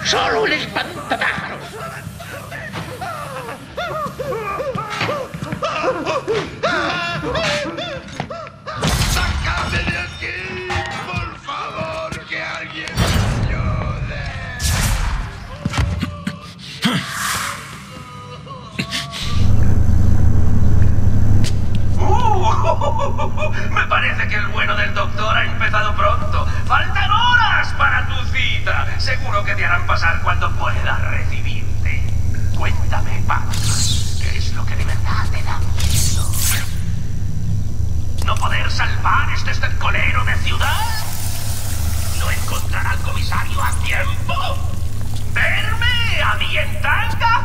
Solo el espantapájaros. ¡Sácame de aquí! ¡Por favor, que alguien me ayude! Me parece que el bueno del doctor ha empezado pronto. ¡Faltan horas para tu cita! Seguro que te harán pasar cuando puedas recibirte. Cuéntame, Batman, ¿qué es lo que de verdad te da miedo? ¿No poder salvar este estercolero de ciudad? ¿No encontrar al comisario a tiempo? ¿Verme a mí en tanga?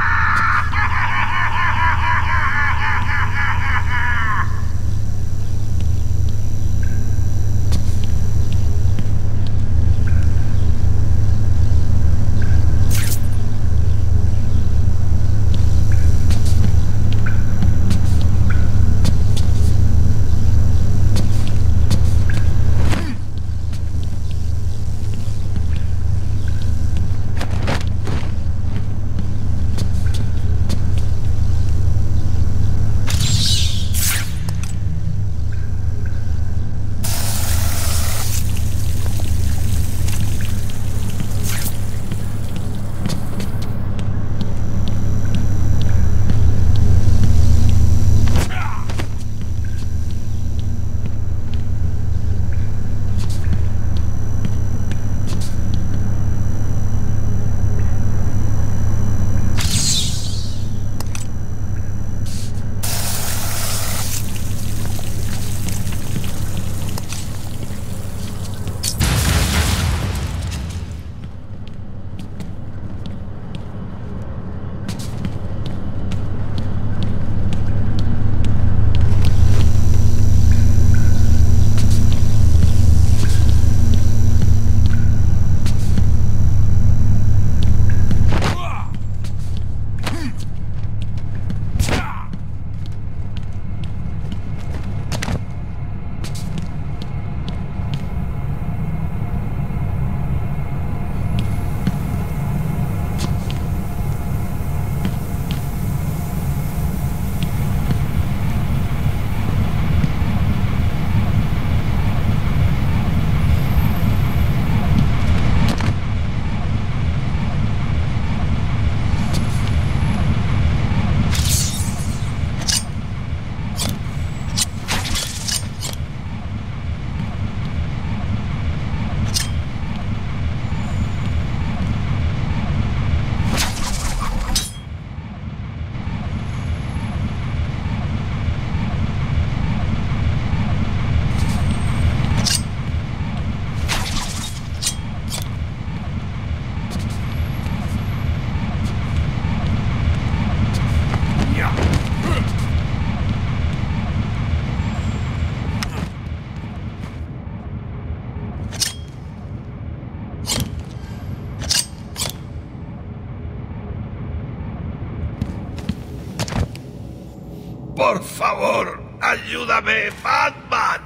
¡Por favor, ayúdame, Batman!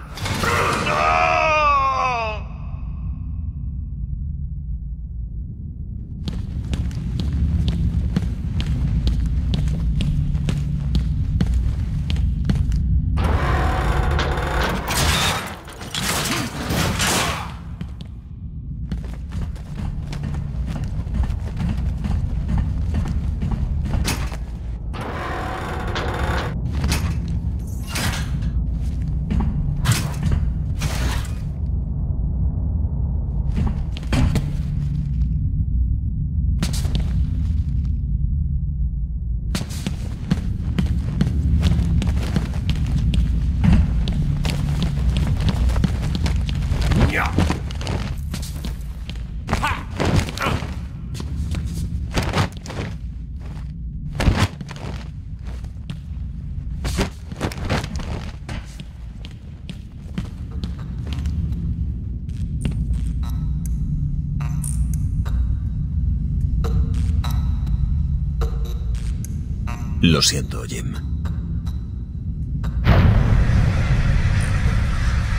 ¡No! Lo siento, Jim.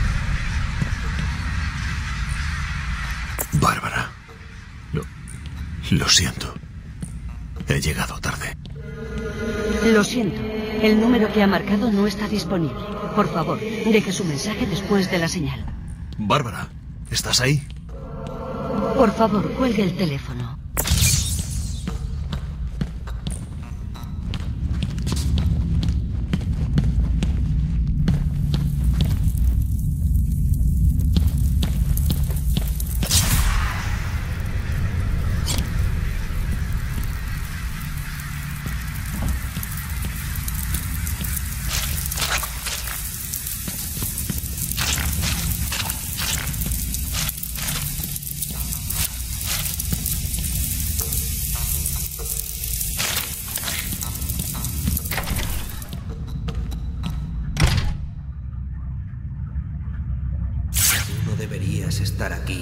Bárbara. Lo siento. He llegado tarde. Lo siento. El número que ha marcado no está disponible. Por favor, deje su mensaje después de la señal. Bárbara, ¿estás ahí? Por favor, cuelgue el teléfono. Deberías estar aquí.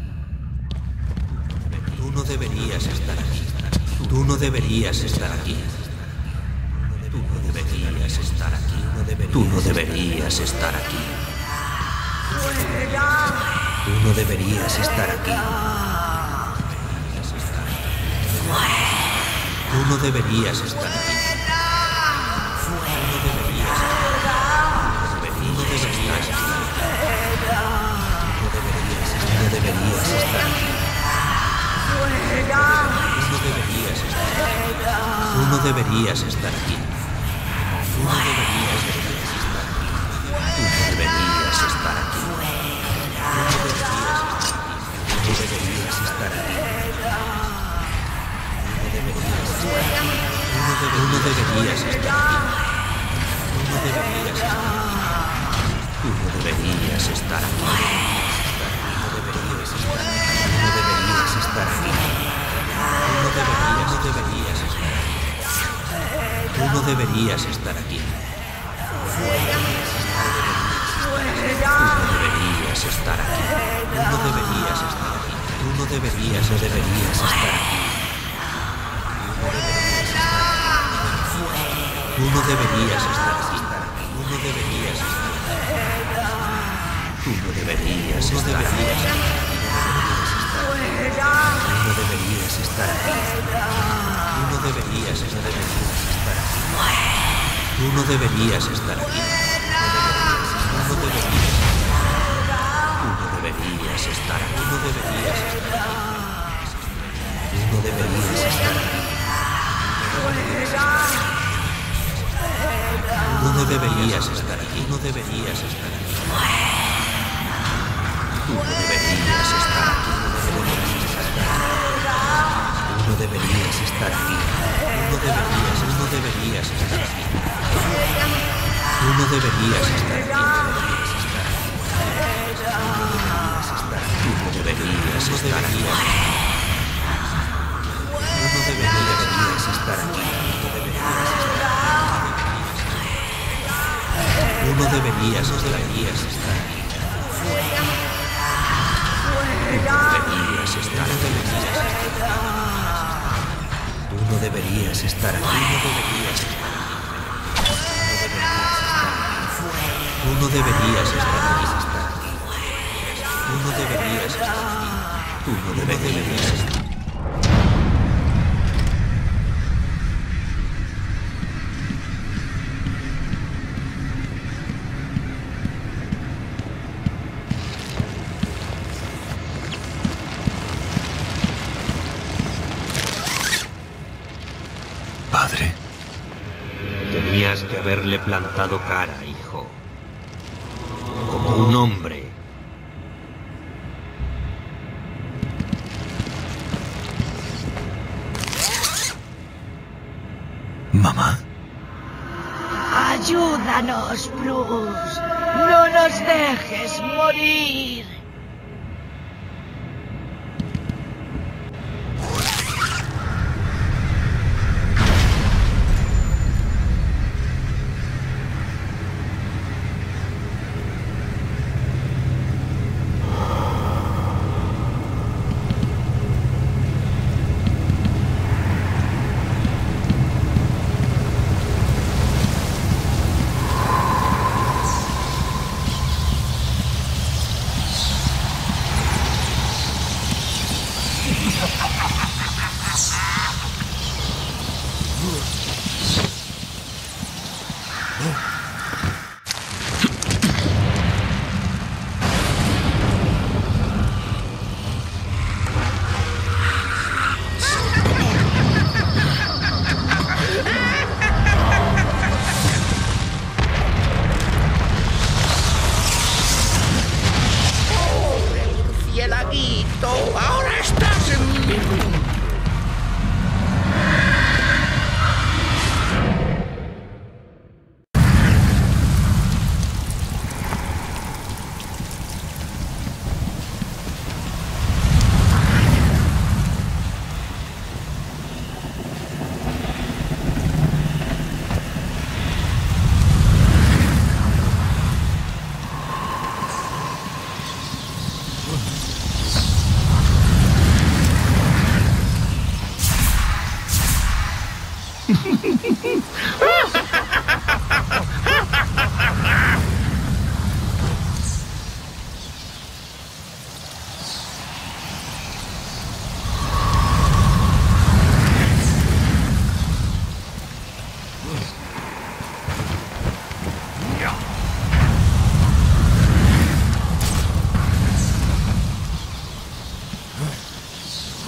Tú no deberías estar aquí. Tú no deberías estar aquí. Tú no deberías estar aquí. Tú no deberías estar aquí. Tú no deberías estar aquí. Tú no deberías estar aquí. No deberías estar aquí. Tú no deberías estar aquí. Tú no deberías estar aquí. Tú no deberías estar aquí. Tú no deberías estar aquí. Tú no deberías estar aquí. Tú no deberías estar aquí. Tú no deberías estar aquí. No deberías estar aquí. No deberías estar aquí. Tú no deberías estar aquí. Tú no deberías estar aquí. Tú no deberías estar aquí. Tú no deberías estar aquí. Tú no deberías estar aquí. Tú no deberías estar aquí. Tú no deberías estar aquí. No deberías estar aquí. Tú no deberías estar aquí. Tú no deberías estar aquí. Tú no deberías estar aquí. Tú no deberías estar aquí. Tú no deberías estar aquí. Tú no deberías estar aquí. Tú no deberías estar aquí. Tú no deberías estar aquí. Tú no deberías estar aquí. Tú no deberías estar aquí. Tú no deberías estar aquí. Tú no deberías estar aquí. Tú no deberías estar aquí. Tú no deberías estar aquí. Tú no deberías estar aquí. Tú no deberías estar aquí. Tú no deberías estar aquí. Tú no deberías estar aquí. Padre. Tenías que haberle plantado cara, hijo. Como un hombre. Mamá. Ayúdanos, Bruce. No nos dejes morir.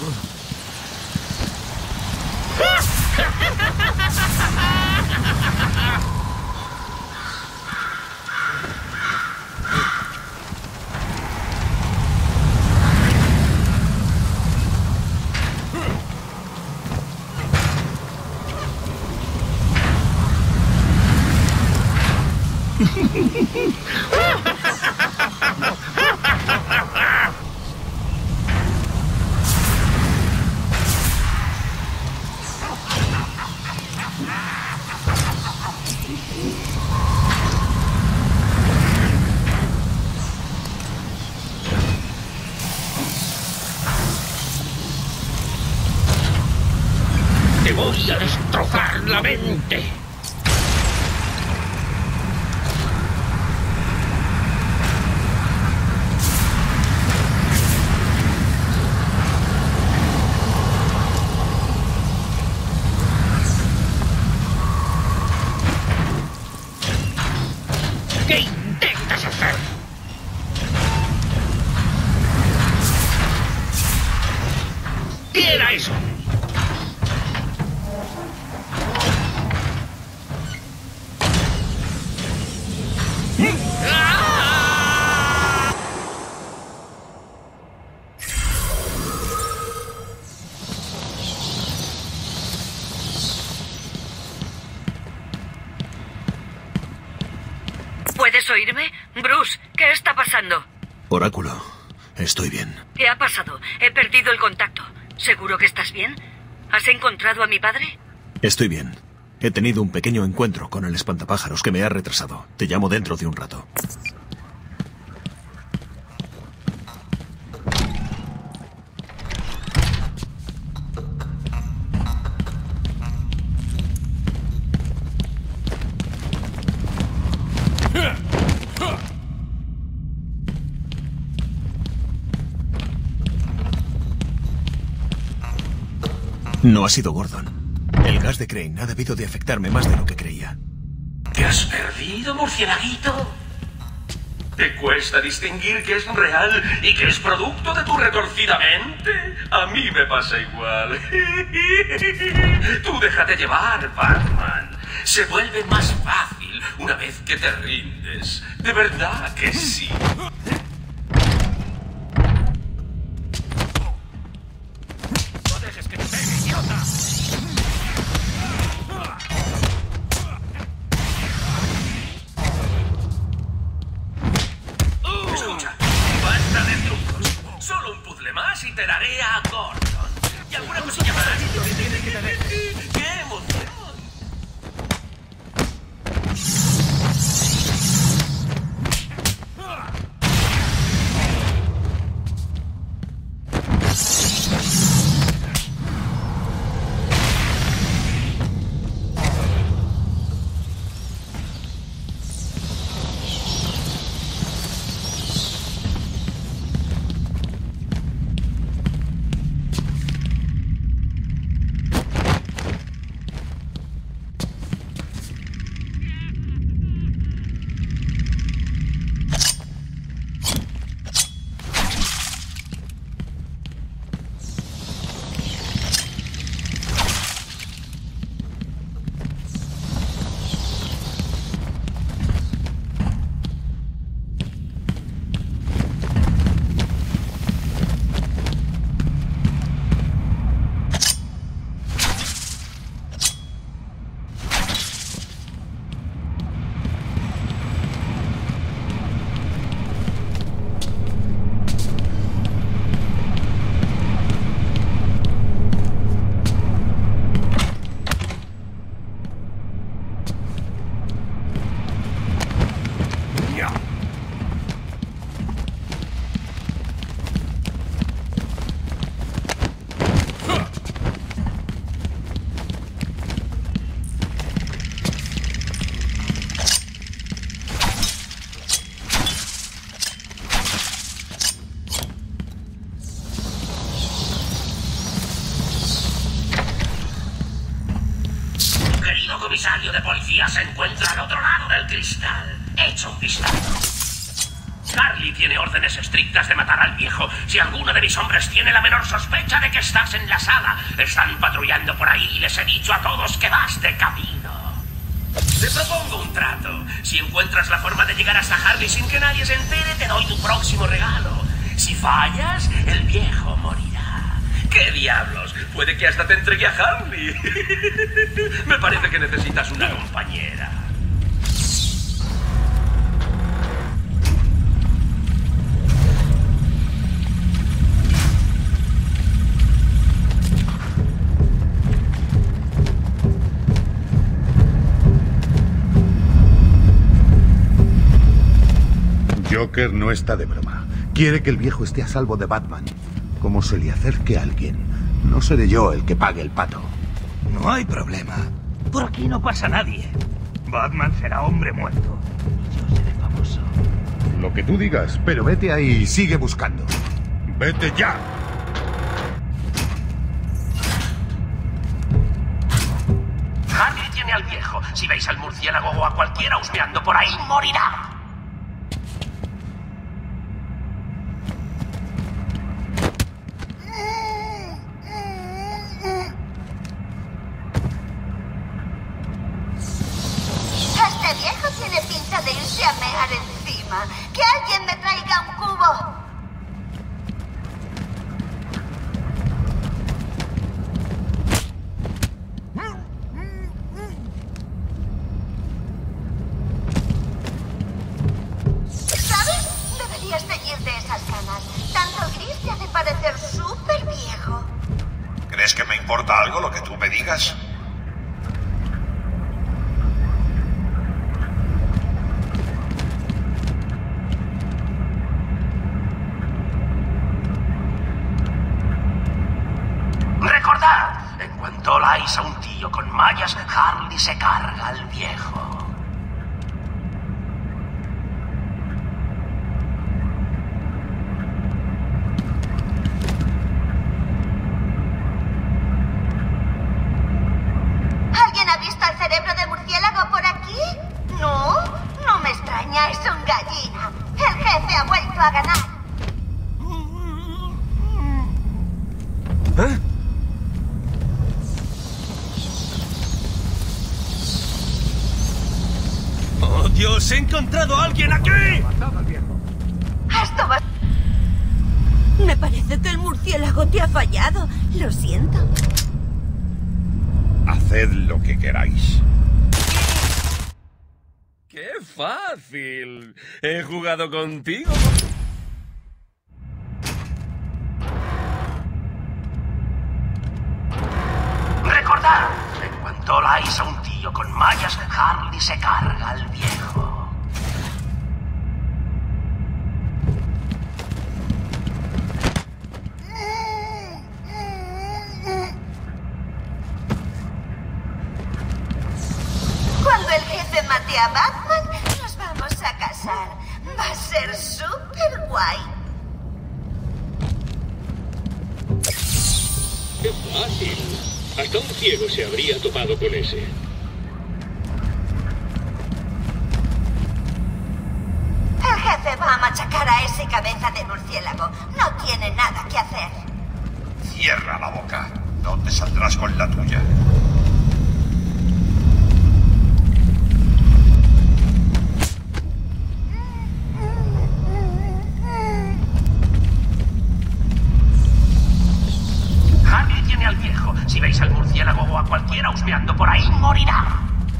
Te voy a destrozar la mente. ¿Qué intentas hacer? ¿Qué era eso? ¿Puedes oírme? Bruce, ¿qué está pasando? Oráculo, estoy bien. ¿Qué ha pasado? He perdido el contacto. ¿Seguro que estás bien? ¿Has encontrado a mi padre? Estoy bien. He tenido un pequeño encuentro con el espantapájaros que me ha retrasado. Te llamo dentro de un rato. No ha sido Gordon. El gas de Crane ha debido de afectarme más de lo que creía. ¿Te has perdido, murcielaguito? ¿Te cuesta distinguir qué es real y qué es producto de tu retorcida mente? A mí me pasa igual. Tú déjate llevar, Batman. Se vuelve más fácil una vez que te rindes. De verdad que sí. ¡No dejes que te pegue, idiota! Escucha, basta de trucos. Solo un puzzle más y te daré a Gordon. Y alguna cosilla más. ¡Qué emoción! Comisario de policía se encuentra al otro lado del cristal. Echa un vistazo. Harley tiene órdenes estrictas de matar al viejo. Si alguno de mis hombres tiene la menor sospecha de que estás en la sala, están patrullando por ahí y les he dicho a todos que vas de camino. Te propongo un trato. Si encuentras la forma de llegar hasta Harley sin que nadie se entere, te doy tu próximo regalo. Si fallas, el viejo morirá. ¿Qué diablos? Puede que hasta te entregue a Harley. Me parece que necesitas una compañera. Joker no está de broma. Quiere que el viejo esté a salvo de Batman. Como se le acerque a alguien, no seré yo el que pague el pato. No hay problema. Por aquí no pasa nadie. Batman será hombre muerto. Y yo seré famoso. Lo que tú digas, pero vete ahí y sigue buscando. ¡Vete ya! Harley tiene al viejo. Si veis al murciélago o a cualquiera husmeando por ahí, morirá. Este viejo tiene pinta de irse a mear encima. ¡Que alguien me traiga un cubo! ¿Sabes? Deberías teñirte esas canas. Tanto gris te hace parecer súper viejo. ¿Crees que me importa algo lo que tú me digas? Recordad, en cuanto oláis a un tío con mallas, Harley se carga al viejo. ¿Alguien ha visto al cerebro de murciélago por aquí? No, no me extraña, es un gallina. El jefe ha vuelto a ganar. ¿Eh? ¡Oh, Dios! ¡He encontrado a alguien aquí! Esto va... Me parece que el murciélago te ha fallado. Lo siento. Haced lo que queráis. ¡Qué fácil! He jugado contigo. Recordad, en cuanto oláis a un tío con mallas, Harley se carga al viejo. Cuando el jefe mate a Batman, nos vamos a casar. Va a ser súper guay. ¡Qué fácil! Hasta un ciego se habría topado con ese. El jefe va a machacar a ese cabeza de murciélago. No tiene nada que hacer. Cierra la boca. No te saldrás con la tuya. Harley tiene al viejo. Si veis al murciélago o a cualquiera husmeando por ahí, morirá.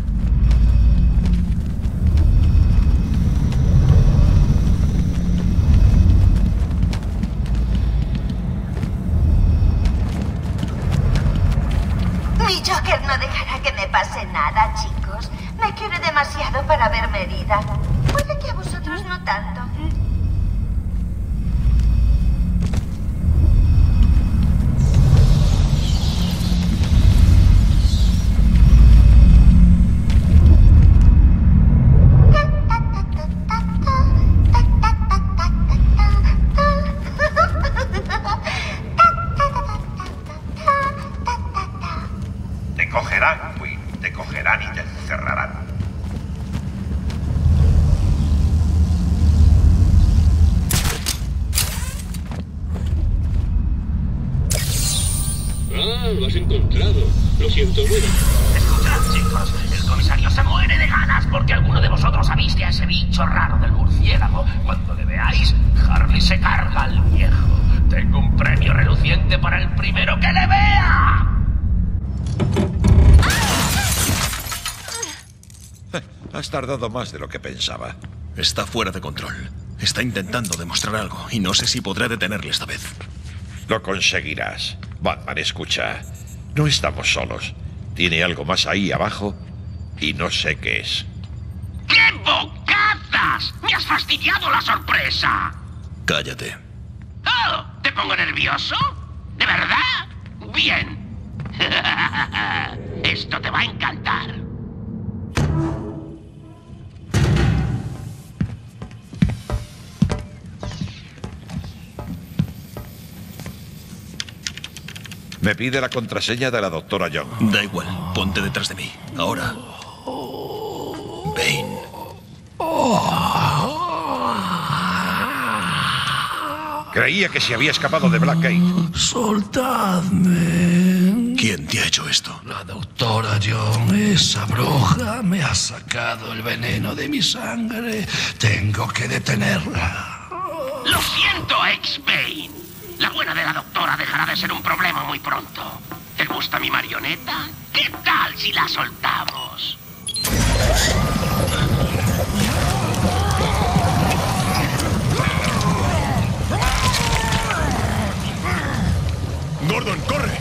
Mi Joker no dejará que me pase nada, chicos. Me quiere demasiado para verme herida. Puede que a vosotros no tanto. Te cogerán, Queen. Te cogerán y te encerrarán. Ah, lo has encontrado. Lo siento, bueno. Escuchad, chicos. El comisario se muere de ganas porque alguno de vosotros ha visto a ese bicho raro del murciélago. Cuando le veáis, Harley se carga al viejo. Tengo un premio reluciente para el primero que le vea. Has tardado más de lo que pensaba. Está fuera de control. Está intentando demostrar algo y no sé si podré detenerle esta vez. Lo conseguirás. Batman, escucha. No estamos solos. Tiene algo más ahí abajo y no sé qué es. ¡Qué bocazas! ¡Me has fastidiado la sorpresa! Cállate. ¡Oh! ¿Te pongo nervioso? ¿De verdad? Bien. Esto te va a encantar. Me pide la contraseña de la doctora Young. Da igual, ponte detrás de mí. Ahora. Bane. Creía que se había escapado de Blackgate. Soltadme. ¿Quién te ha hecho esto? La doctora Young, esa bruja, me ha sacado el veneno de mi sangre. Tengo que detenerla. Lo siento, ex-Bane. La buena de la doctora dejará de ser un problema muy pronto. ¿Te gusta mi marioneta? ¿Qué tal si la soltamos? ¡Gordon, corre!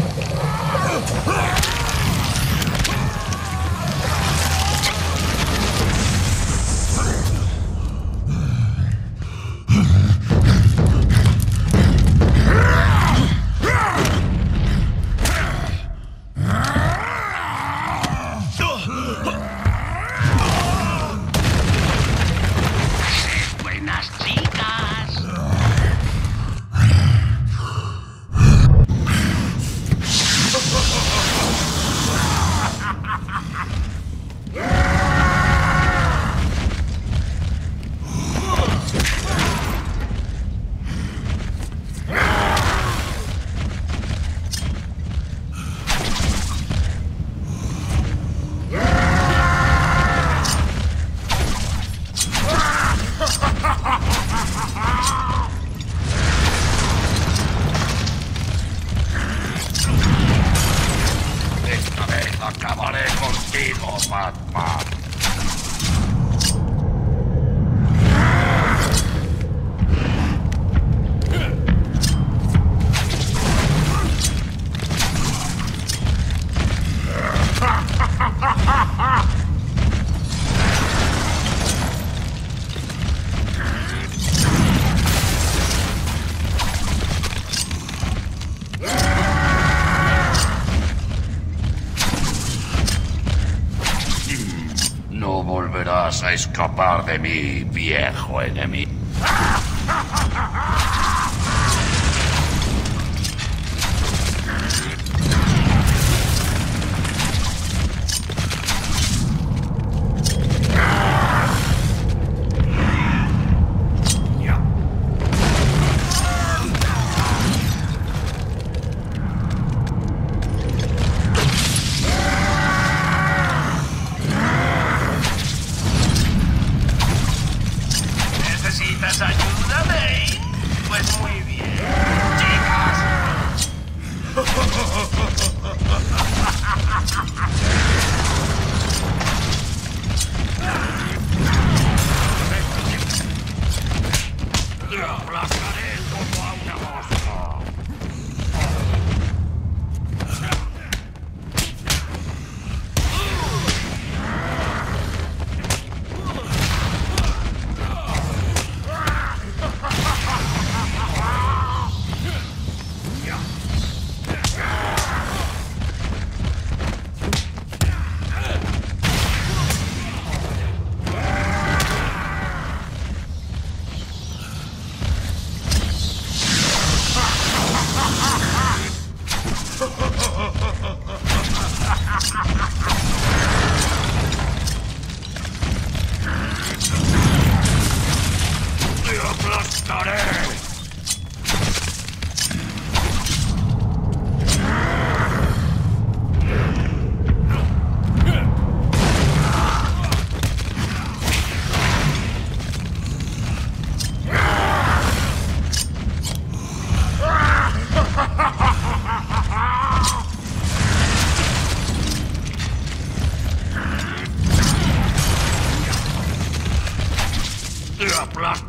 Buenas chicas. Esta vez acabaré contigo, Batman. No volverás a escapar de mí, viejo enemigo.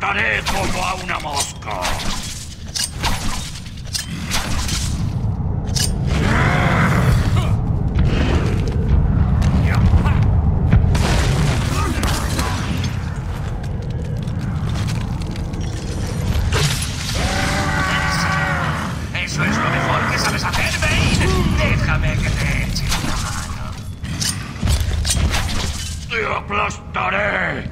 aplastaré como a una mosca. Eso es lo mejor que sabes hacer, Bane. Déjame que te eche una mano. ¡Te aplastaré!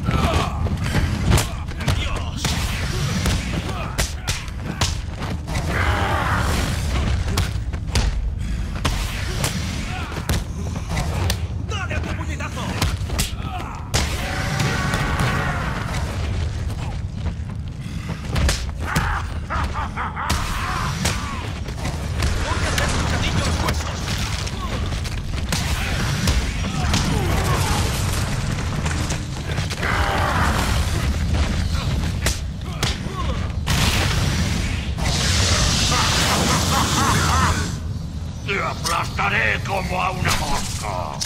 ¡Te aplastaré como a una mosca!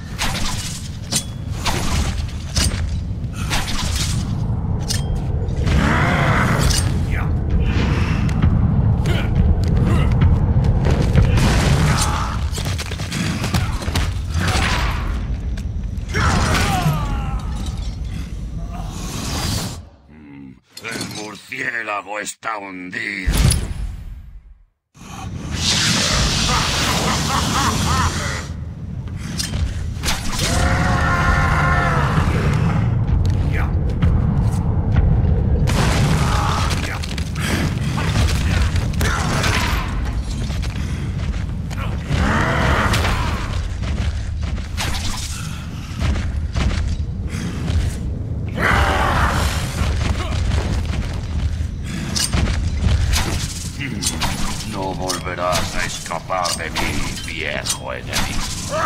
El murciélago está hundido. No volverás a escapar de mí, viejo enemigo.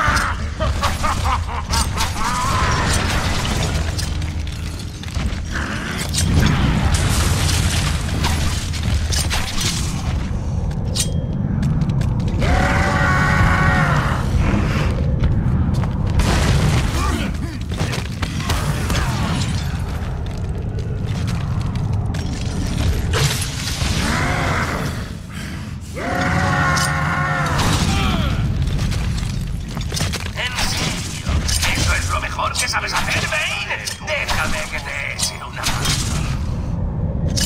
¿Qué sabes hacer, Bane? Déjame que te eche una mano.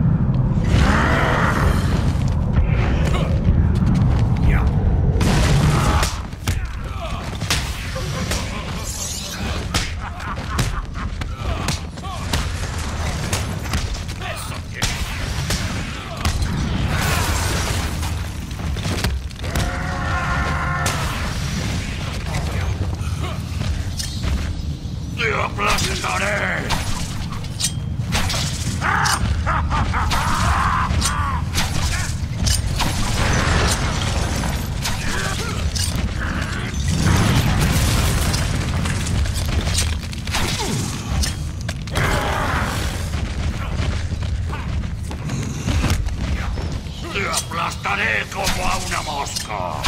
¡Te aplastaré! ¡Te aplastaré como a una mosca!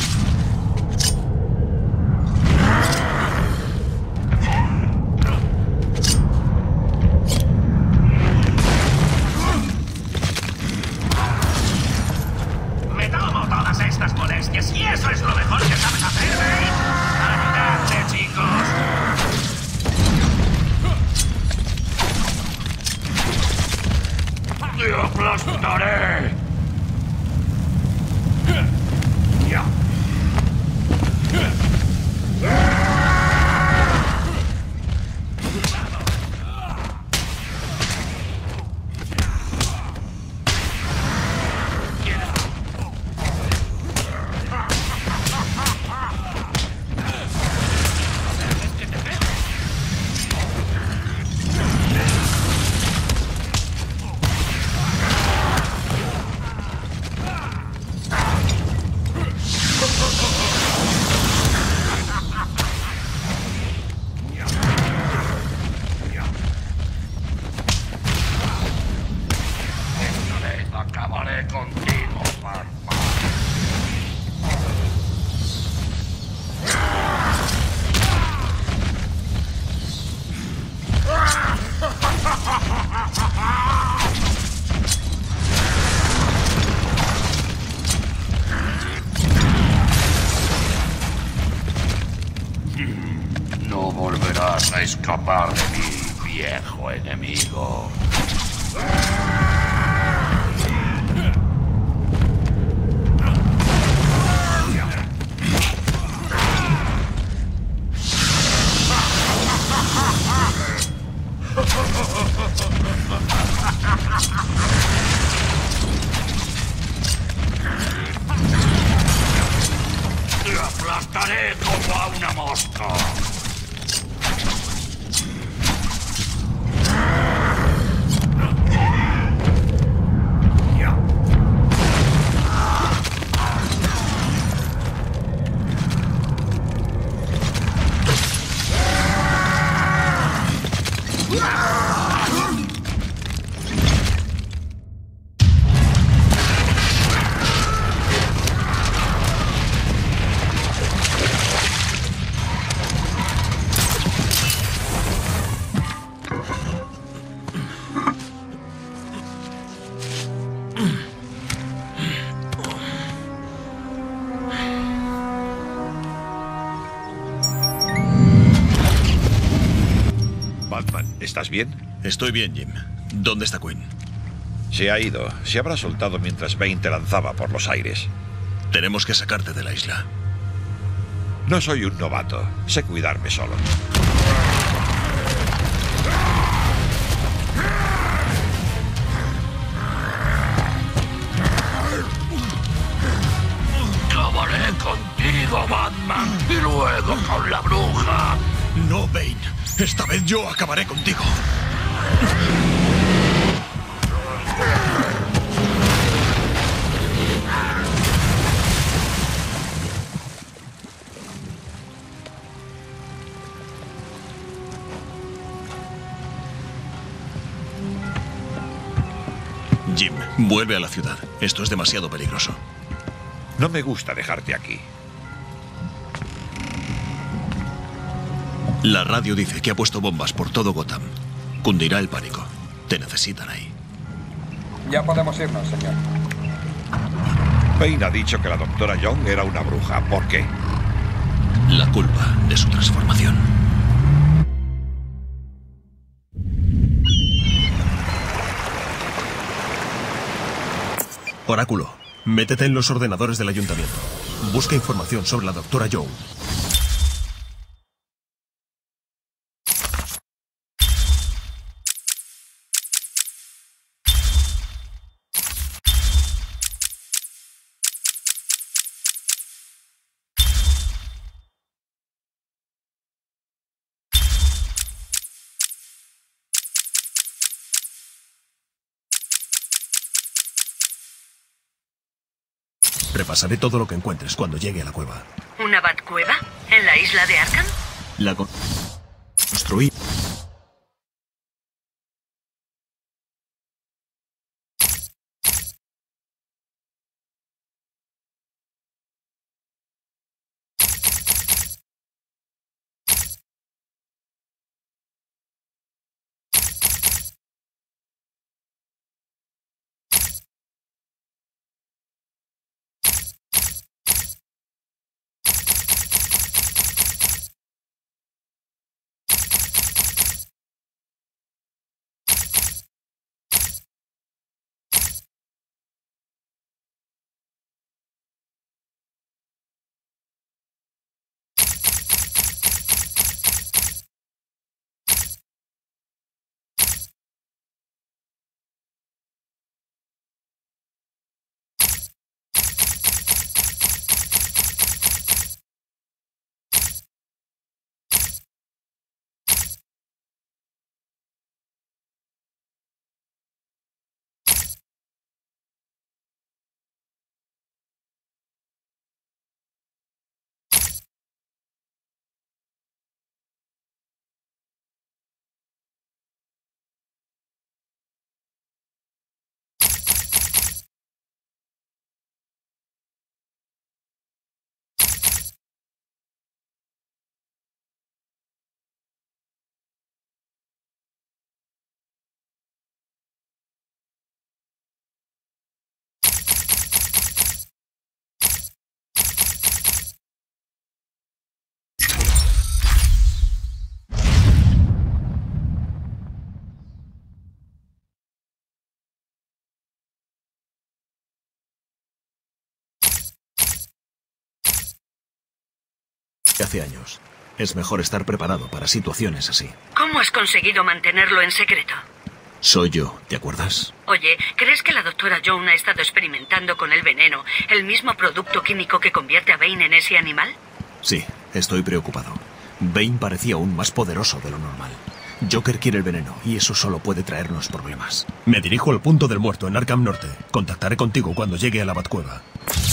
Estas molestias, y eso es lo mejor que sabes hacer, Bane. ¡Ayudadme, chicos! ¡Te aplastaré! ¡Ya! vas a escapar de mí, viejo enemigo. Te aplastaré como a una mosca. Batman, ¿estás bien? Estoy bien, Jim. ¿Dónde está Quinn? Se ha ido. Se habrá soltado mientras Bane te lanzaba por los aires. Tenemos que sacarte de la isla. No soy un novato. Sé cuidarme solo. Acabaré contigo, Batman, y luego con la bruja. No, Bane. Esta vez yo acabaré contigo. Jim, vuelve a la ciudad. Esto es demasiado peligroso. No me gusta dejarte aquí. La radio dice que ha puesto bombas por todo Gotham. Cundirá el pánico. Te necesitan ahí. Ya podemos irnos, señor. Bane ha dicho que la doctora Young era una bruja. ¿Por qué? La culpa de su transformación. Oráculo, métete en los ordenadores del ayuntamiento. Busca información sobre la doctora Young. Repasaré todo lo que encuentres cuando llegue a la cueva. ¿Una Batcueva? ¿En la isla de Arkham? La construí. hace años. Es mejor estar preparado para situaciones así. ¿Cómo has conseguido mantenerlo en secreto? Soy yo, ¿te acuerdas? Oye, ¿crees que la doctora Joan ha estado experimentando con el veneno, el mismo producto químico que convierte a Bane en ese animal? Sí, estoy preocupado. Bane parecía aún más poderoso de lo normal. Joker quiere el veneno y eso solo puede traernos problemas. Me dirijo al punto del muerto en Arkham Norte. Contactaré contigo cuando llegue a la Batcueva.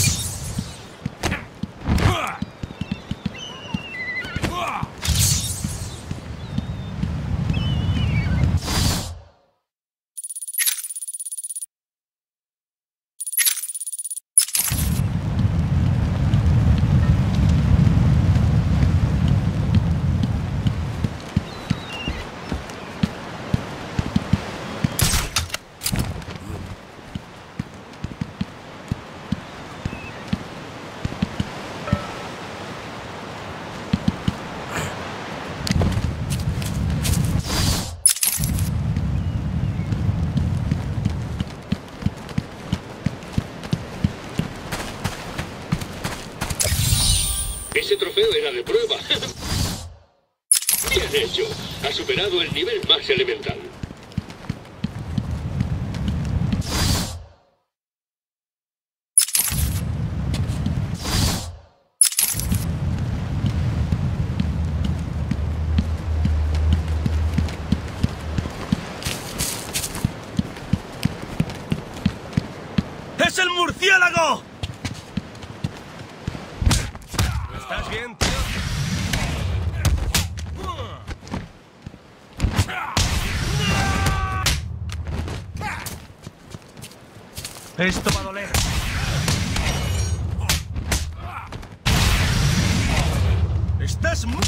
Ese trofeo era de prueba. Bien hecho. Ha superado el nivel más elemental. ¡Es el murciélago! ¿Estás bien, tío? Esto va a doler. Estás muy...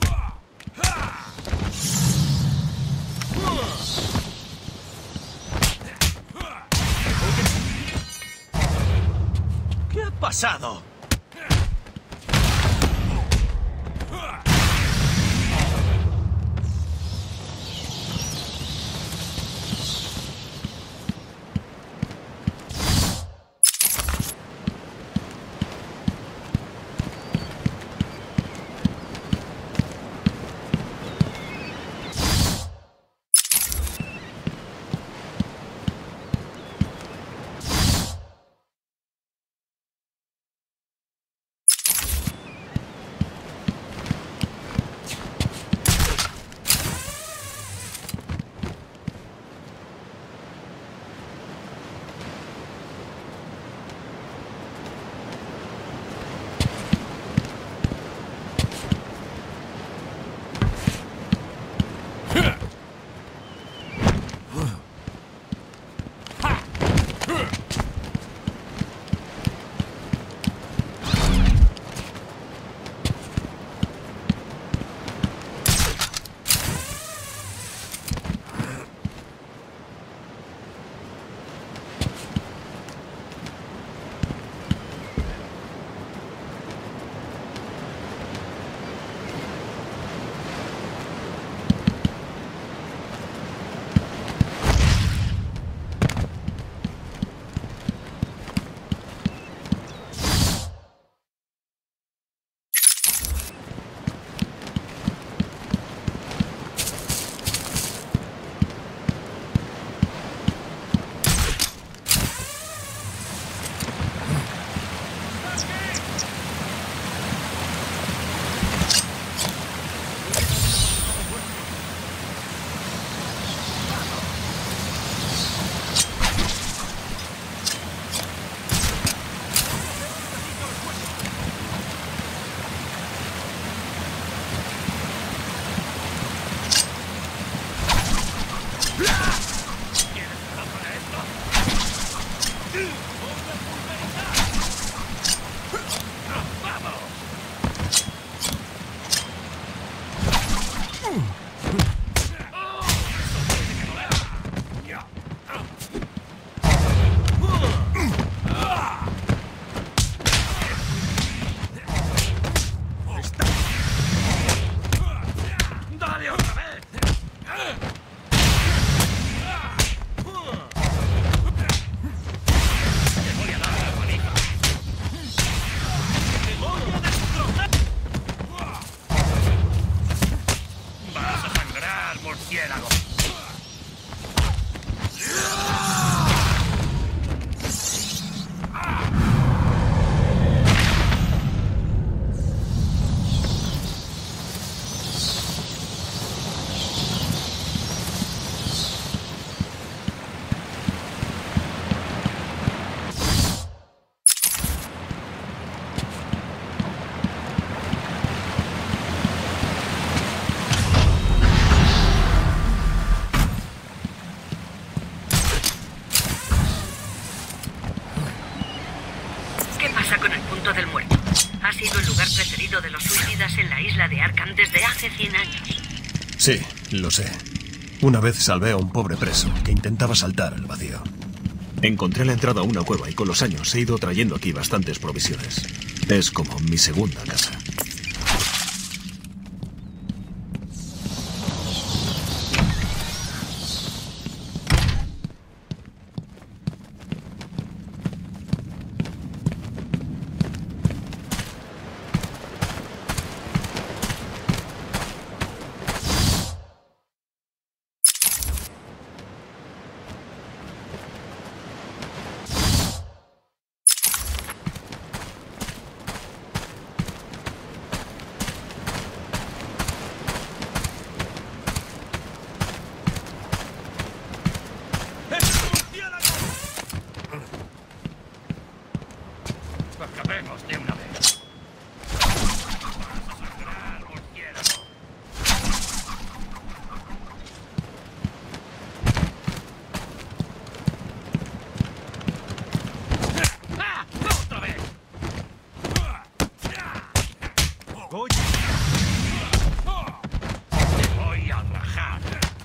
¿Qué ha pasado? Sí, lo sé. Una vez salvé a un pobre preso que intentaba saltar al vacío. Encontré la entrada a una cueva y con los años he ido trayendo aquí bastantes provisiones. Es como mi segunda casa. Acabemos de una vez. ¡Ah! ¡Otra vez! Te voy a rajar.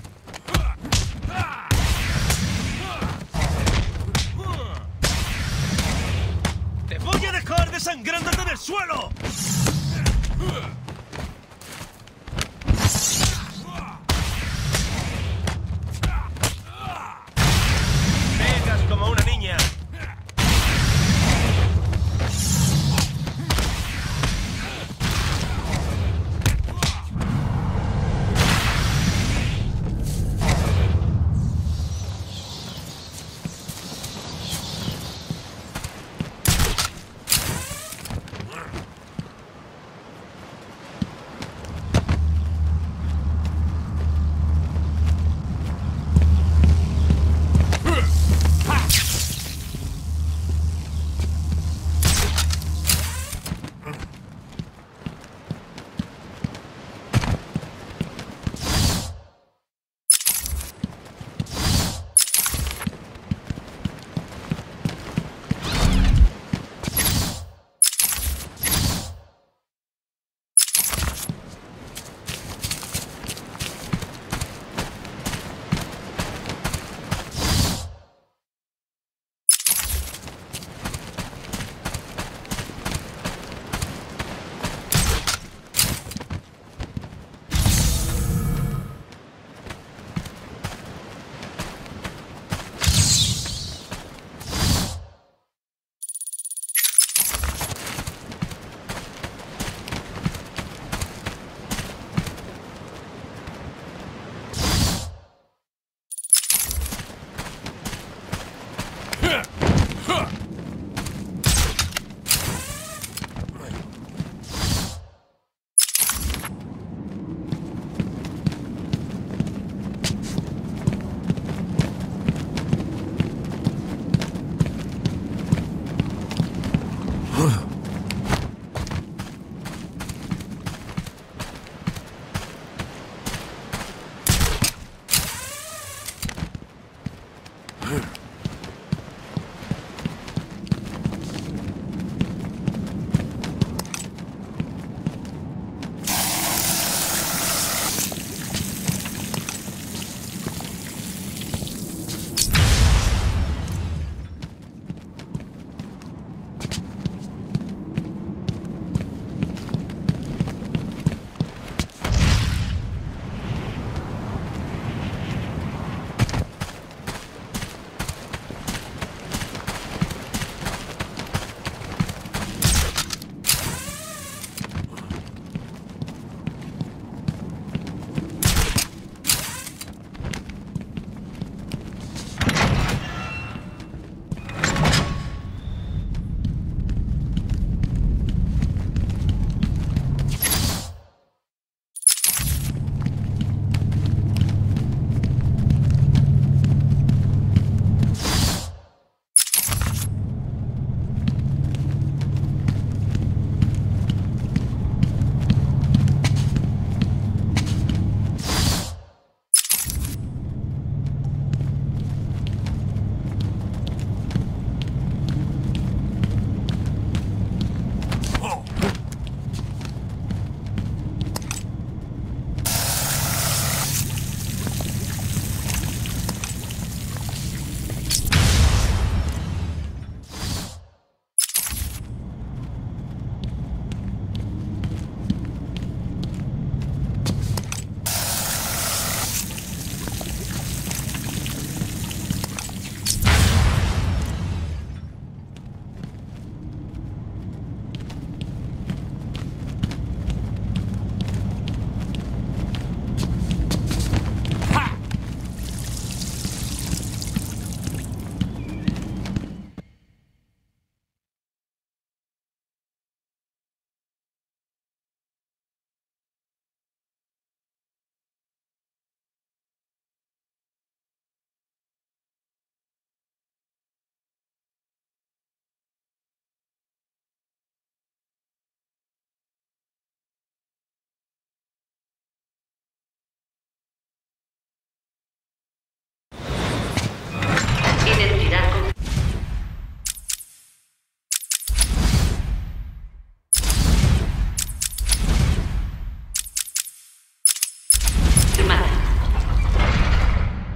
¡Te voy a dejar desangrándote en el suelo! ¡Pegas como una niña!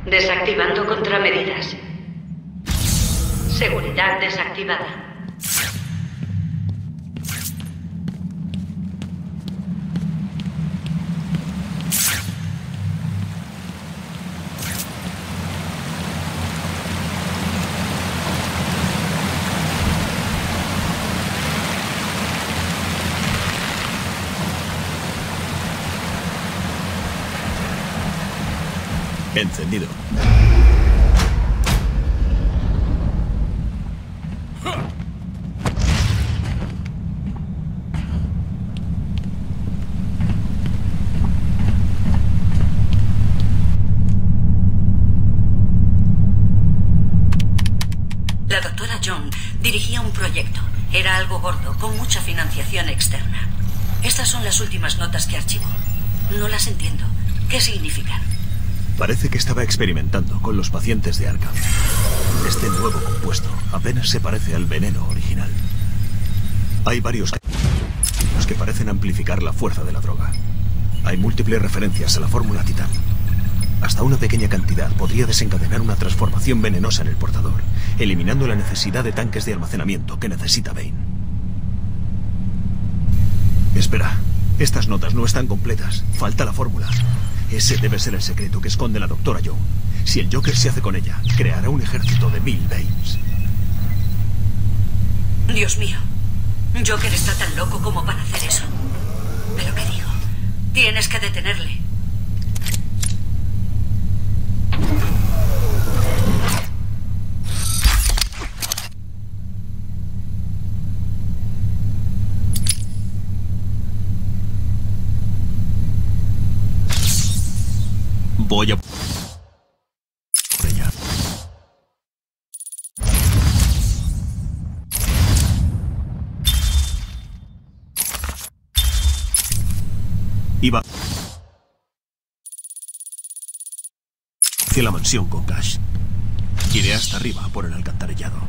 Desactivando contramedidas. Seguridad desactivada. Encendido. La doctora Young dirigía un proyecto. Era algo gordo, con mucha financiación externa. Estas son las últimas notas que archivó. No las entiendo. ¿Qué significan? Parece que estaba experimentando con los pacientes de Arkham. Este nuevo compuesto apenas se parece al veneno original. Hay varios los que parecen amplificar la fuerza de la droga. Hay múltiples referencias a la fórmula Titán. Hasta una pequeña cantidad podría desencadenar una transformación venenosa en el portador, eliminando la necesidad de tanques de almacenamiento que necesita Bane. Espera, estas notas no están completas. Falta la fórmula. Ese debe ser el secreto que esconde la doctora Young. Si el Joker se hace con ella, creará un ejército de 1000 Banes. Dios mío. Joker está tan loco como para hacer eso. ¿Pero qué digo? Tienes que detenerle. Voy a... ella. Iba hacia la mansión con Cash. Iré hasta arriba por el alcantarillado.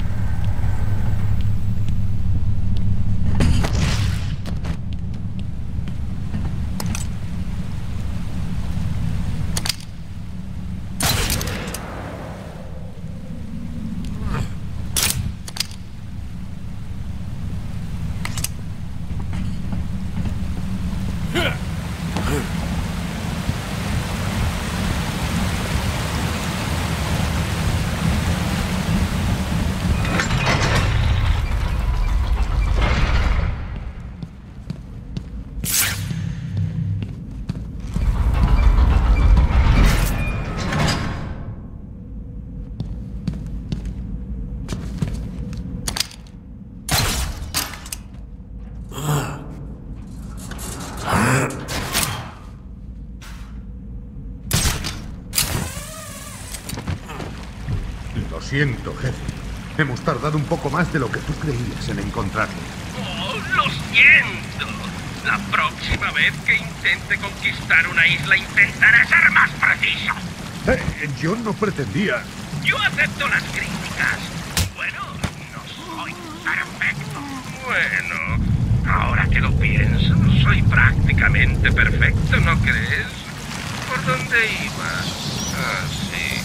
Lo siento, jefe. Hemos tardado un poco más de lo que tú creías en encontrarlo. Oh, lo siento. La próxima vez que intente conquistar una isla intentaré ser más preciso. Yo no pretendía... Yo acepto las críticas. Bueno, no soy perfecto. Bueno, ahora que lo pienso, soy prácticamente perfecto, ¿no crees? ¿Por dónde ibas? Ah, sí.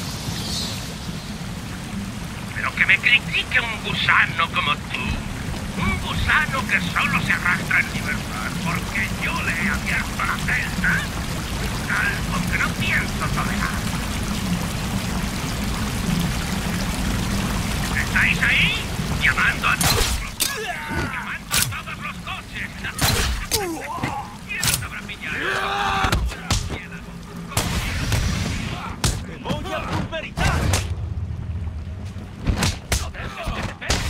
Pero que me critique un gusano como tú. Un gusano que solo se arrastra en libertad porque yo le he abierto la celda. Algo que no pienso tolerar. ¿Estáis ahí? Llamando a todos los coches. Llamando a todos los coches. ¿Quién los habrá pillado? ¡Te voy a pulverizar! ¡No dejes que te pegue!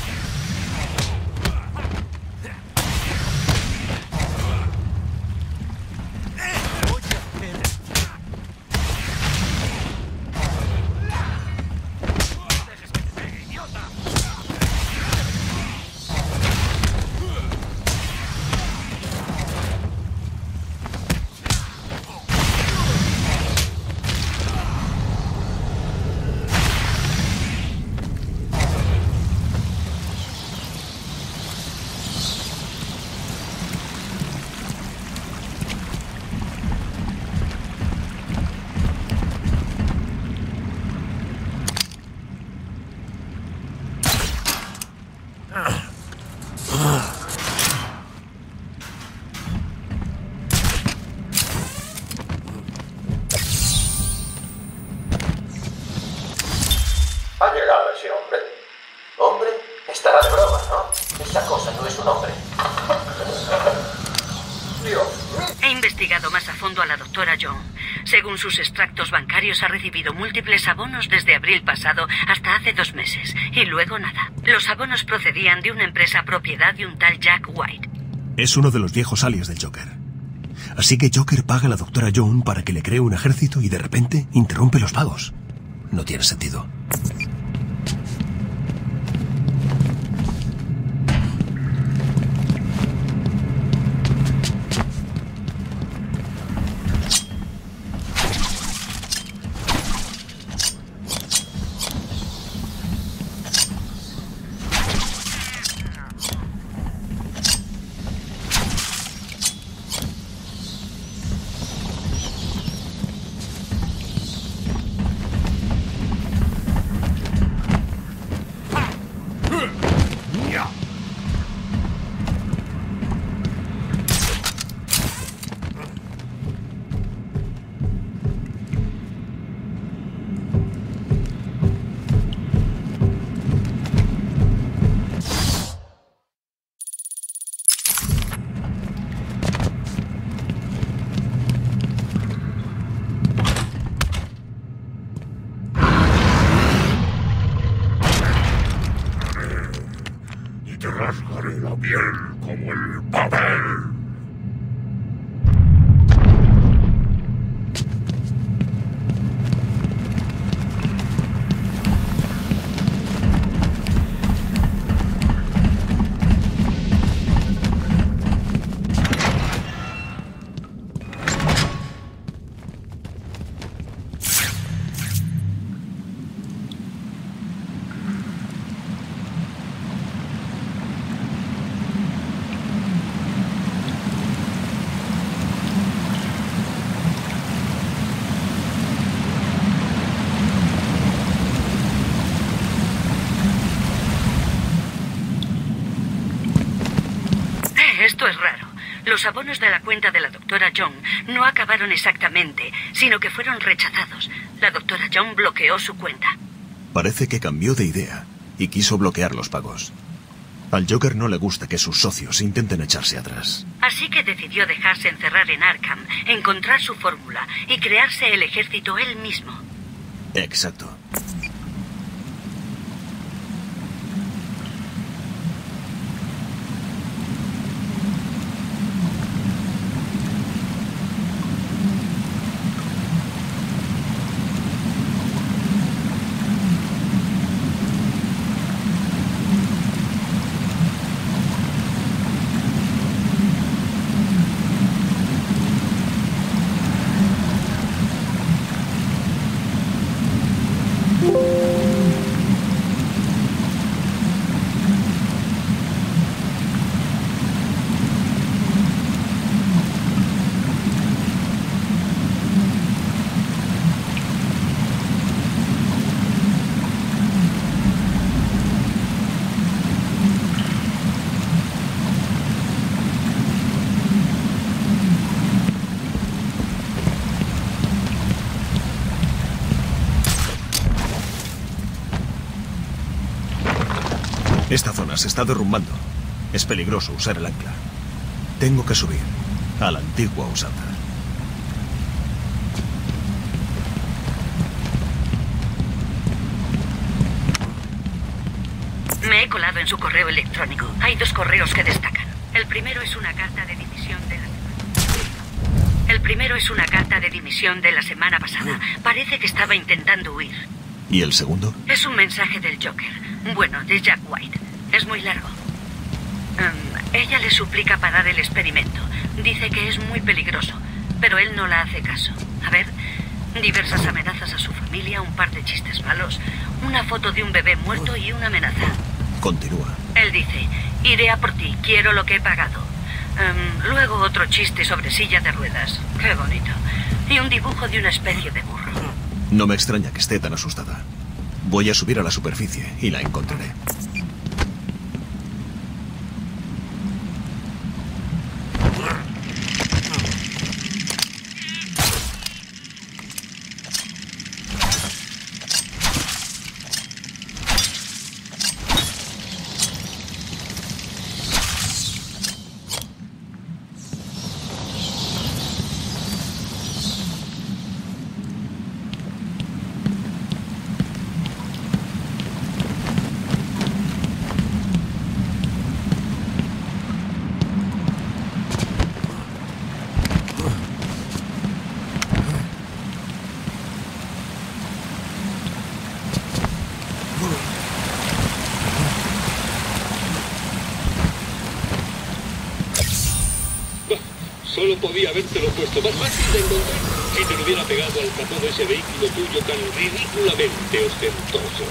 He investigado más a fondo a la doctora Young. Según sus extractos bancarios, ha recibido múltiples abonos desde abril pasado hasta hace 2 meses. Y luego nada. Los abonos procedían de una empresa propiedad de un tal Jack White. Es uno de los viejos alias del Joker. Así que Joker paga a la doctora Young para que le cree un ejército y de repente interrumpe los pagos. No tiene sentido. Te rasgaré la piel como el papel. Esto es raro. Los abonos de la cuenta de la doctora Young no acabaron exactamente, sino que fueron rechazados. La doctora Young bloqueó su cuenta. Parece que cambió de idea y quiso bloquear los pagos. Al Joker no le gusta que sus socios intenten echarse atrás. Así que decidió dejarse encerrar en Arkham, encontrar su fórmula y crearse el ejército él mismo. Exacto. Esta zona se está derrumbando. Es peligroso usar el ancla. Tengo que subir a la antigua usanza. Me he colado en su correo electrónico. Hay 2 correos que destacan. El primero es una carta de dimisión de la... semana pasada. Parece que estaba intentando huir. ¿Y el segundo? Es un mensaje del Joker. Bueno, de Jack White. Es muy largo. Ella le suplica parar el experimento. Dice que es muy peligroso, pero él no la hace caso. A ver, diversas amenazas a su familia, un par de chistes malos, una foto de un bebé muerto y una amenaza. Continúa. Él dice, iré a por ti, quiero lo que he pagado. Luego otro chiste sobre silla de ruedas. Qué bonito. Y un dibujo de una especie de burro. No me extraña que esté tan asustada. Voy a subir a la superficie y la encontraré. Solo podía habértelo puesto más fácil de encontrar si te lo hubiera pegado al capó de ese vehículo tuyo tan ridículamente ostentoso.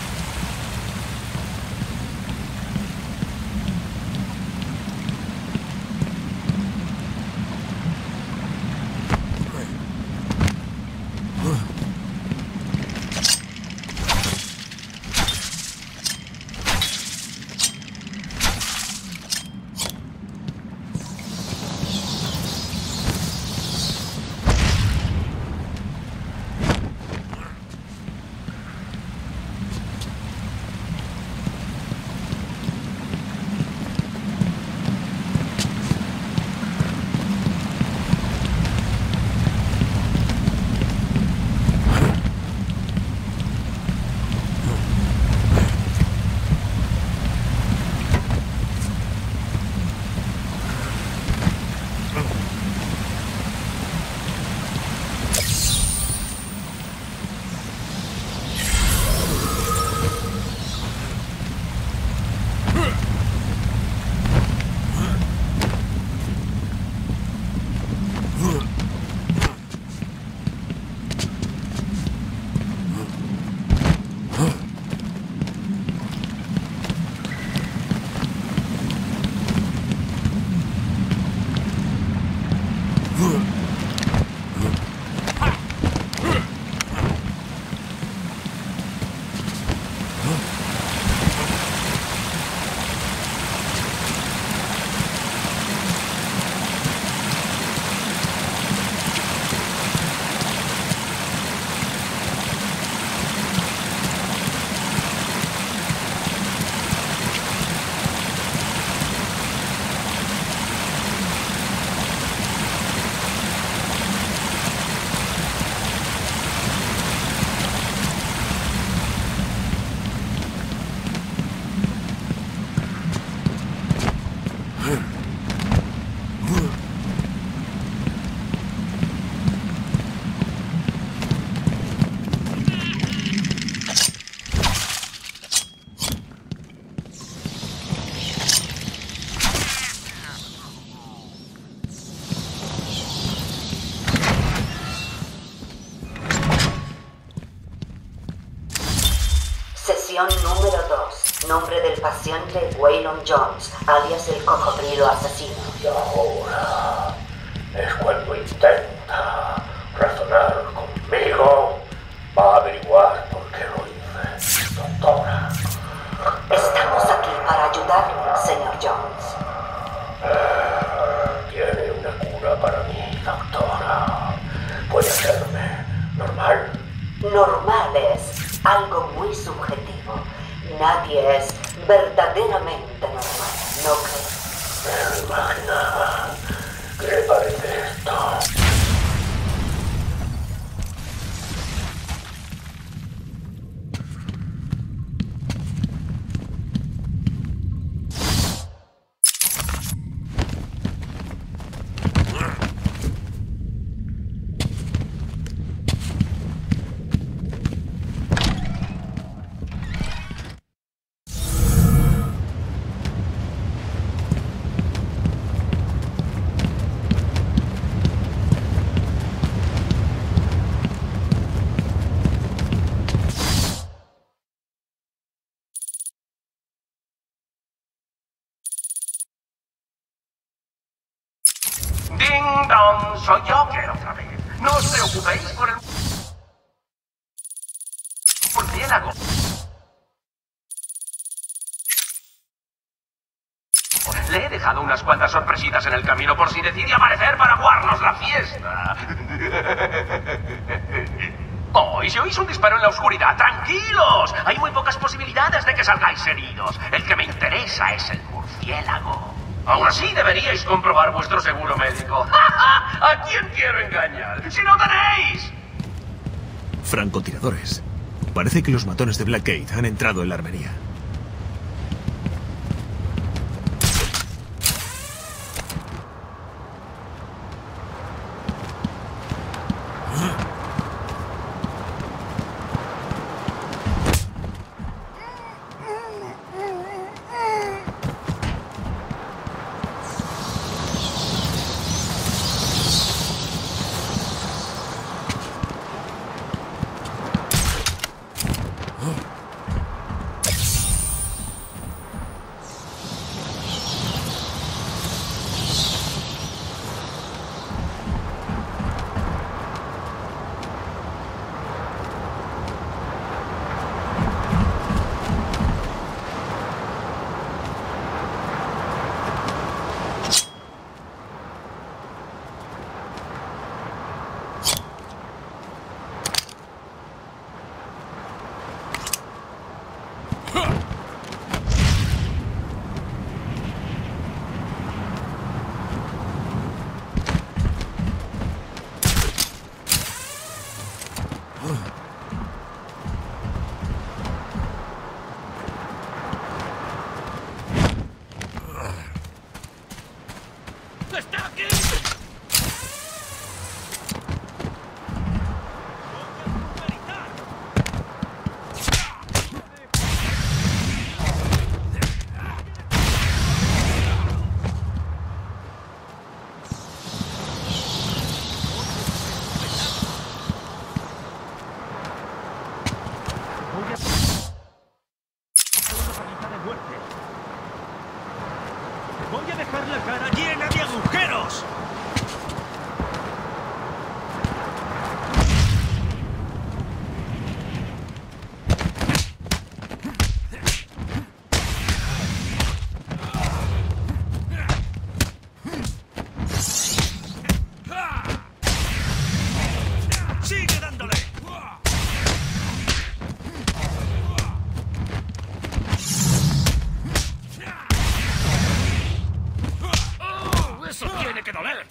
Sesión número 2. Nombre del paciente Waylon Jones, alias el cocodrilo asesino. Y ahora es cuando intenta razonar conmigo. Va a averiguar por qué lo hice, doctora. Estamos aquí para ayudarlo, señor Jones. Tiene una cura para mí, doctora. Puede hacerme normal. Normal es algo muy subjetivo. Nadie es verdaderamente normal, ¿no crees? Me lo imaginaba. ¿Qué le parece esto? Ding dong, soy Joker otra vez. No os preocupéis por el murciélago. Le he dejado unas cuantas sorpresitas en el camino por si decide aparecer para aguarnos la fiesta. Oh, y si oís un disparo en la oscuridad, ¡tranquilos! Hay muy pocas posibilidades de que salgáis heridos. El que me interesa es el murciélago. Aún así, deberíais comprobar vuestro seguro médico. ¿A quién quiero engañar? ¡Si no tenéis! Francotiradores. Parece que los matones de Blackgate han entrado en la armería. ¡Está aquí! Voy a dejar la cara llena de agujeros. ¡Sigue dándole! ¡Eso tiene que doler!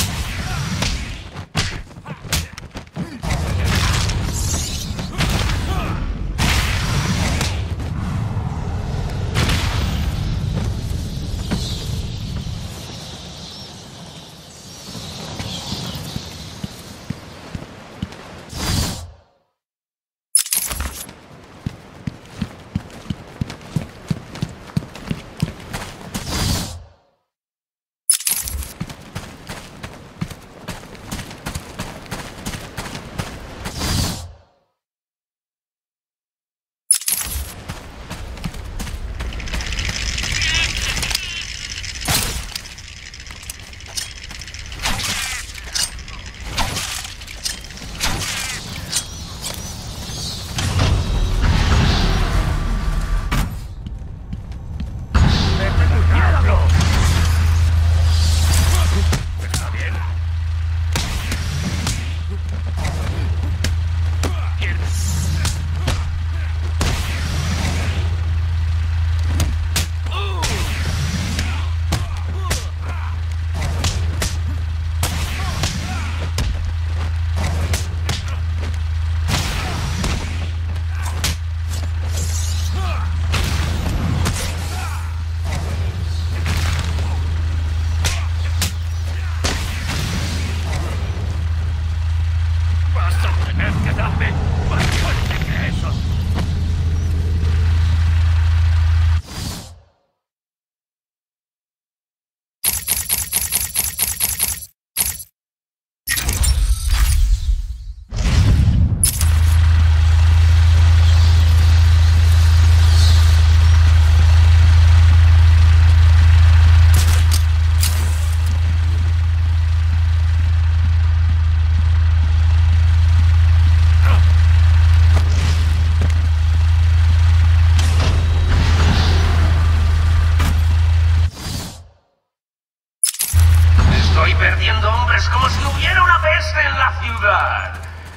Estoy perdiendo hombres como si hubiera una peste en la ciudad.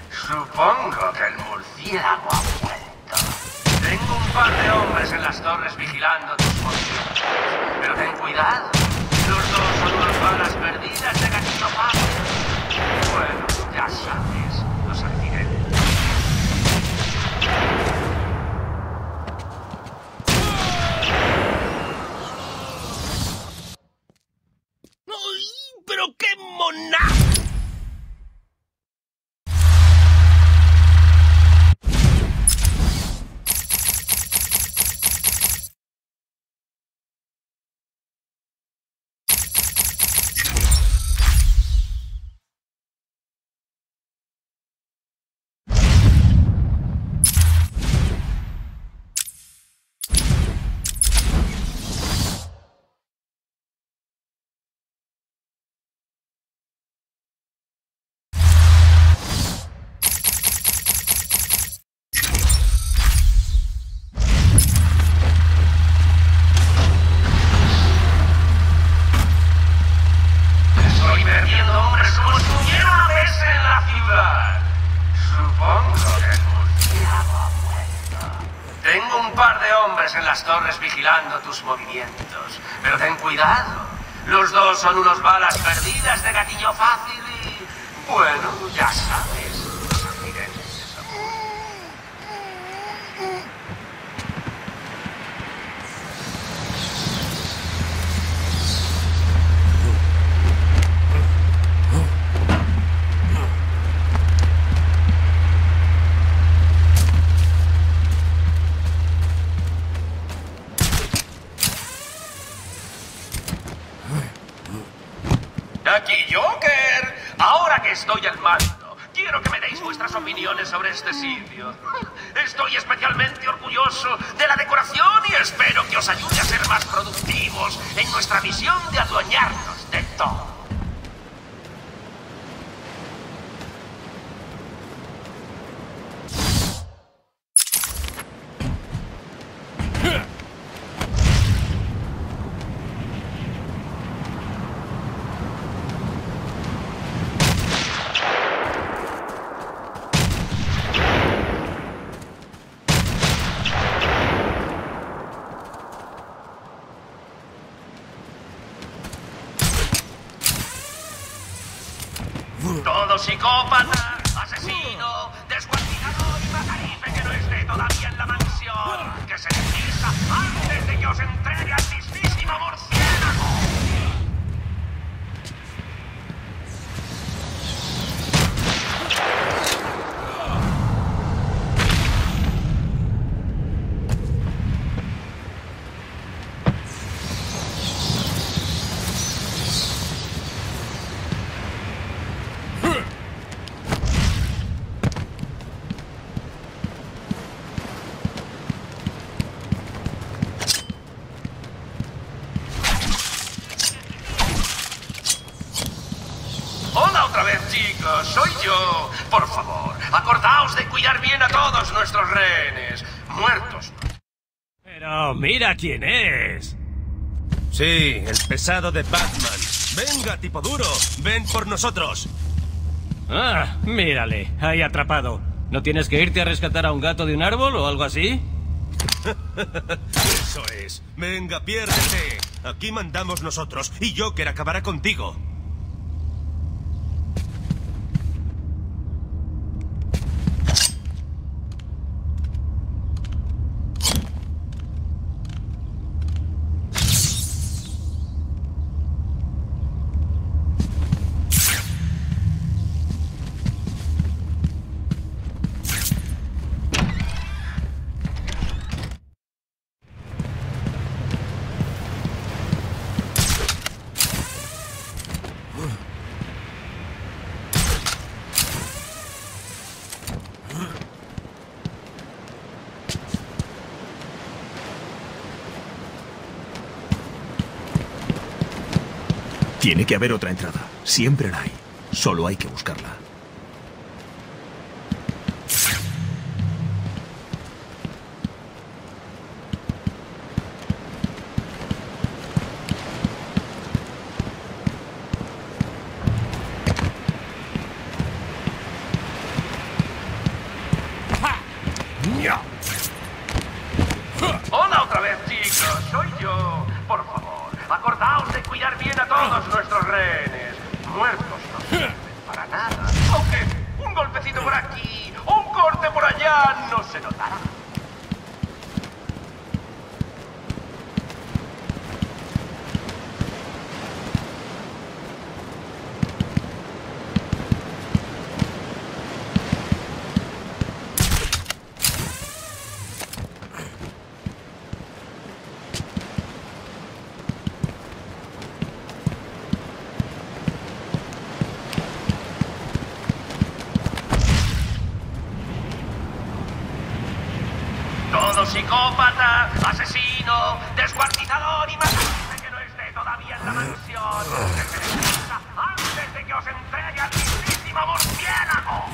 Supongo que el murciélago ha vuelto. Tengo un par de hombres en las torres vigilando tus movimientos. Pero ten cuidado. Los dos son unas balas perdidas de gatillo fácil. Bueno, ya sabes, los accidentes. ¡Ay, pero qué mona! En las torres vigilando tus movimientos. Pero ten cuidado. Los dos son unos balas perdidas de gatillo fácil y... bueno, ya sabes. Los accidentes. Joker, ahora que estoy al mando, quiero que me deis vuestras opiniones sobre este sitio. Estoy especialmente orgulloso de la decoración y espero que os ayude a ser más productivos en nuestra misión de adueñarnos de todo. Todo psicópata, asesino, descuartizador y matarife que no esté todavía en la mansión. ¡Que se deprisa antes de que os entregue al mismísimo murciélago! Chicos, soy yo. Por favor, acordaos de cuidar bien a todos nuestros rehenes. Muertos. Pero mira quién es. Sí, el pesado de Batman. Venga, tipo duro. Ven por nosotros. Ah, mírale. Ahí atrapado. ¿No tienes que irte a rescatar a un gato de un árbol o algo así? Eso es. Venga, piérdete. Aquí mandamos nosotros y Joker acabará contigo. Tiene que haber otra entrada. Siempre la hay. Solo hay que buscarla. Hola otra vez, chicos. Soy yo. Por favor, acordaos de cuidar bien a todos nuestros rehenes. Muertos no sirven para nada. Aunque un golpecito por aquí o un corte por allá no se notará. Todo psicópata, asesino, descuartizador y matarife que no esté todavía en la mansión. Que se deprisa antes de que os entregue al mismísimo murciélago.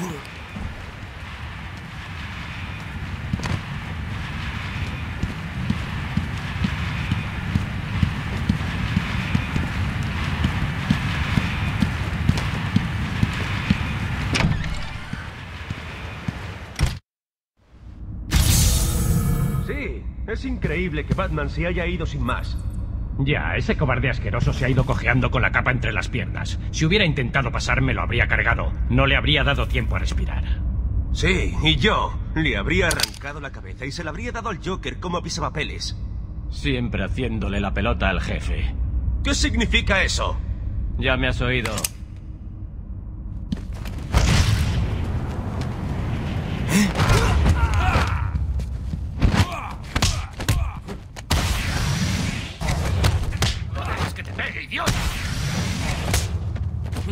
Sí, es increíble que Batman se haya ido sin más. Ya, ese cobarde asqueroso se ha ido cojeando con la capa entre las piernas. Si hubiera intentado pasarme, lo habría cargado. No le habría dado tiempo a respirar. Sí, y yo le habría arrancado la cabeza y se la habría dado al Joker como pisapapeles. Siempre haciéndole la pelota al jefe. ¿Qué significa eso? Ya me has oído. ¡Que te pegue, idiota!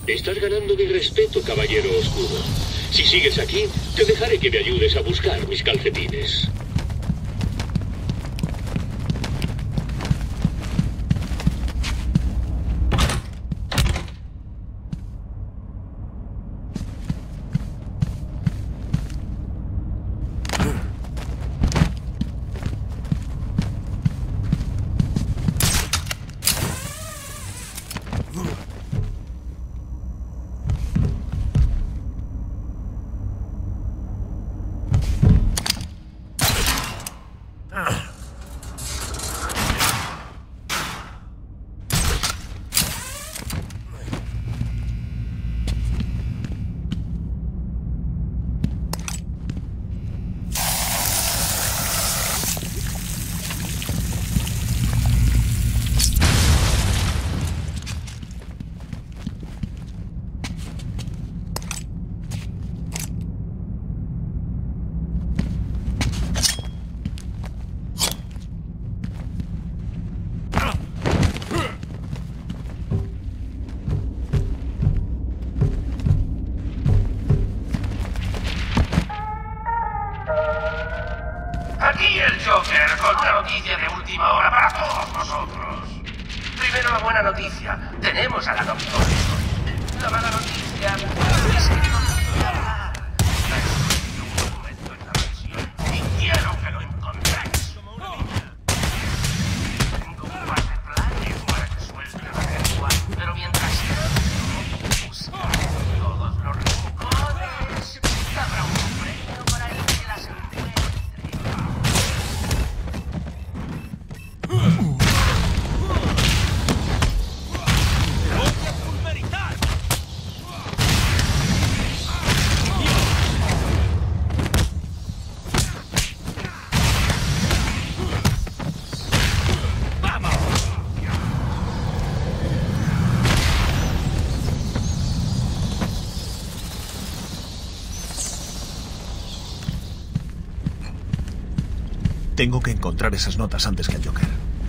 Estás ganando mi respeto, caballero oscuro. Si sigues aquí, te dejaré que me ayudes a buscar mis calcetines. Aquí el Joker con la noticia de última hora para todos nosotros. Primero la buena noticia. Tenemos a la doctora. La mala noticia es que no podía hablar. Un momento en la versión y quiero que lo encontréis. Tengo un par de planes para que suelte la lengua, pero mientras busca todos los rincones, habrá un premio para el que las encuentre. Tengo que encontrar esas notas antes que el Joker.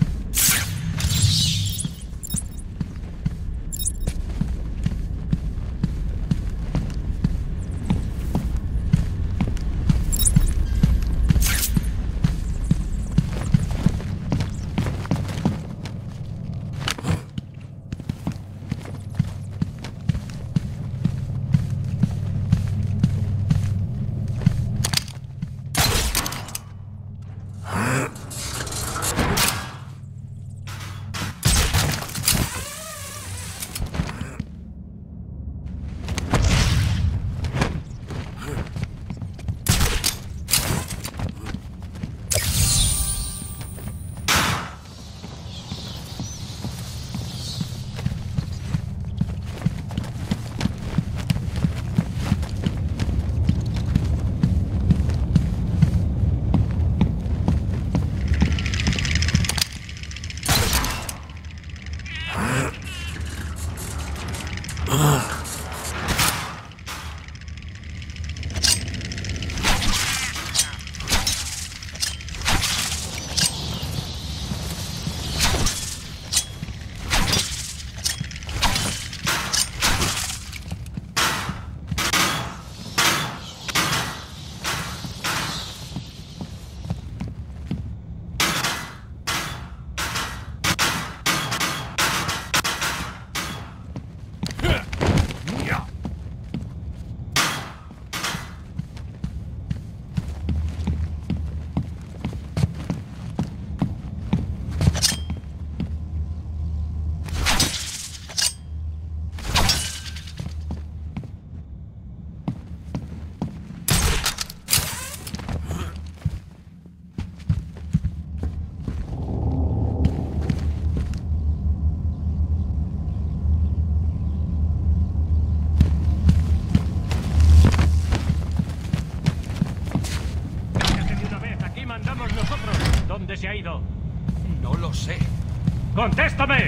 ¿Dónde se ha ido? No lo sé. ¡Contéstame!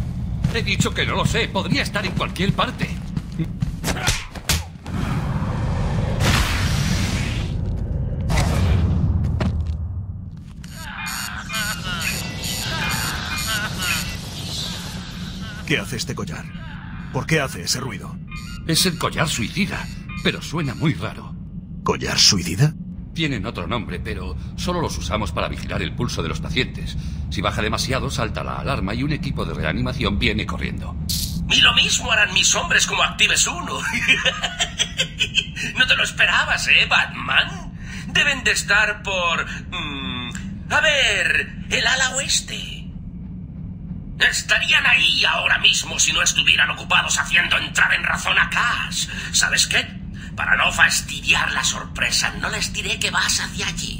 He dicho que no lo sé. Podría estar en cualquier parte. ¿Qué hace este collar? ¿Por qué hace ese ruido? Es el collar suicida, pero suena muy raro. ¿Collar suicida? Tienen otro nombre, pero solo los usamos para vigilar el pulso de los pacientes. Si baja demasiado, salta la alarma y un equipo de reanimación viene corriendo. Y lo mismo harán mis hombres como actives uno. No te lo esperabas, ¿eh, Batman? Deben de estar por... a ver, el ala oeste. Estarían ahí ahora mismo si no estuvieran ocupados haciendo entrar en razón a Cash. ¿Sabes qué? Para no fastidiar la sorpresa, no les diré que vas hacia allí.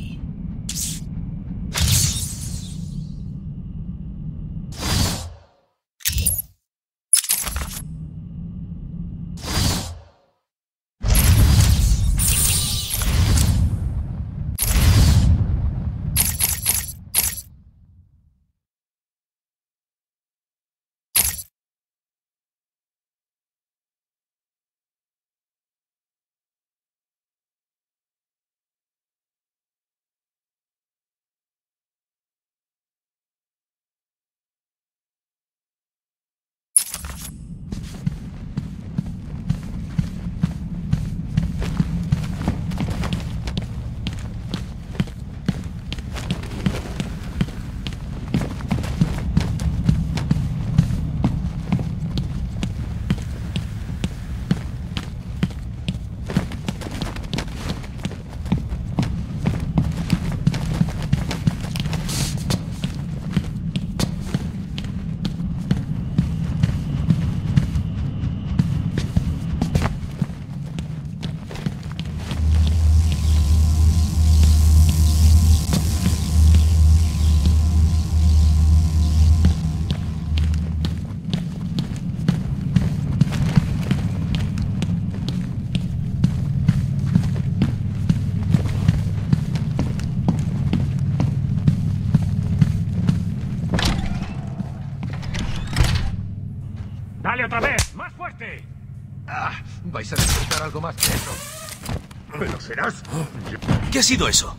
¡Dale otra vez! ¡Más fuerte! Vais a necesitar algo más que eso. Pero serás... ¿Qué ha sido eso?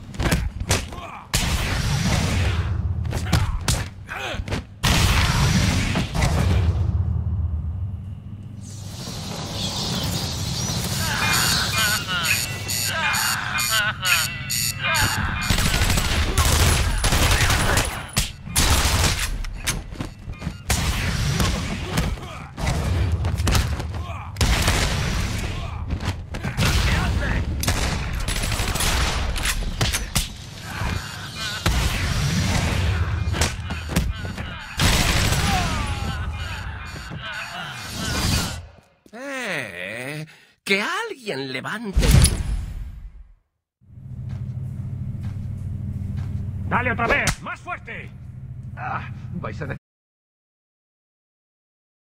Que alguien levante... ¡Dale otra vez! ¡Más fuerte! Vais a